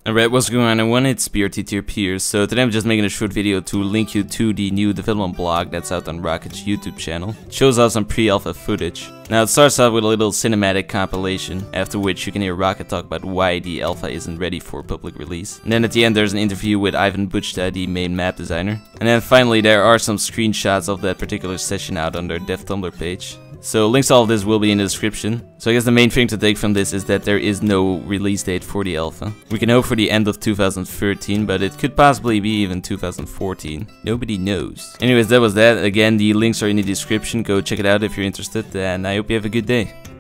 Alright, what's going on everyone, it's BRT Tier Piers. So today I'm just making a short video to link you to the new development blog that's out on Rocket's YouTube channel. It shows off some pre-alpha footage. Now it starts out with a little cinematic compilation, after which you can hear Rocket talk about why the alpha isn't ready for public release. And then at the end there's an interview with Ivan Buchta, the main map designer. And then finally there are some screenshots of that particular session out on their dev Tumblr page. So links to all of this will be in the description. So I guess the main thing to take from this is that there is no release date for the alpha. We can hope for the end of 2013, but it could possibly be even 2014. Nobody knows. Anyways, that was that. Again, the links are in the description. Go check it out if you're interested, and I hope you have a good day.